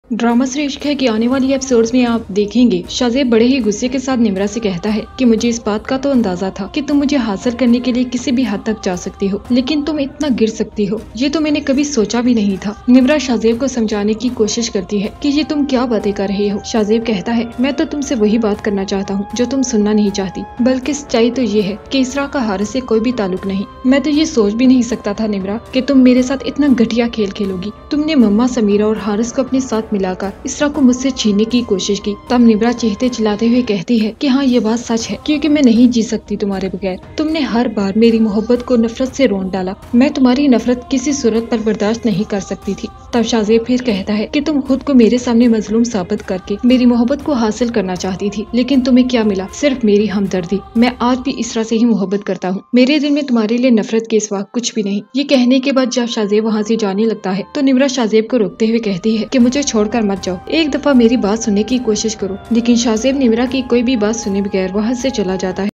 Drama से इश्क है कि आने वाली एपिसोड्स में आप देखेंगे शाज़ेब बड़े ही गुस्से के साथ निम्रा से कहता है कि मुझे इस बात का तो अंदाजा था कि तुम मुझे हासिल करने के लिए किसी भी हद तक जा सकती हो, लेकिन तुम इतना गिर सकती हो ये तो मैंने कभी सोचा भी नहीं था। निम्रा शाज़ेब को समझाने की कोशिश करती है कि ये तुम क्या बातें कर रहे हो। शाज़ेब कहता है मैं तो तुमसे वही बात करना चाहता हूँ जो तुम सुनना नहीं चाहती, बल्कि सच्चाई तो ये है कि इसरा का हारिस से कोई भी ताल्लुक नहीं। मैं तो ये सोच भी नहीं सकता था निम्रा कि तुम मेरे साथ इतना घटिया खेल खेलोगी। तुमने मम्मा समीरा और हारिस को अपने साथ मिलाकर इसरा को मुझसे छीनने की कोशिश की। तब निम्रा चीखते चिल्लाते हुए कहती है कि हाँ ये बात सच है, क्योंकि मैं नहीं जी सकती तुम्हारे बगैर। तुमने हर बार मेरी मोहब्बत को नफरत से रोन डाला, मैं तुम्हारी नफरत किसी सूरत पर बर्दाश्त नहीं कर सकती थी। तब शाज़ेब फिर कहता है कि तुम खुद को मेरे सामने मजलूम साबित करके मेरी मोहब्बत को हासिल करना चाहती थी, लेकिन तुम्हें क्या मिला? सिर्फ मेरी हमदर्दी। मैं आज भी इसरा से ही मोहब्बत करता हूँ, मेरे दिल में तुम्हारे लिए नफरत के सिवा कुछ भी नहीं। ये कहने के बाद जब शाज़ेब वहाँ से जाने लगता है तो निम्रा शाज़ेब को रोकते हुए कहती है कि मुझे छोड़कर मत जाओ, एक दफा मेरी बात सुनने की कोशिश करो। लेकिन शाज़ेब निम्रा की कोई भी बात सुने बगैर वहाँ से चला जाता है।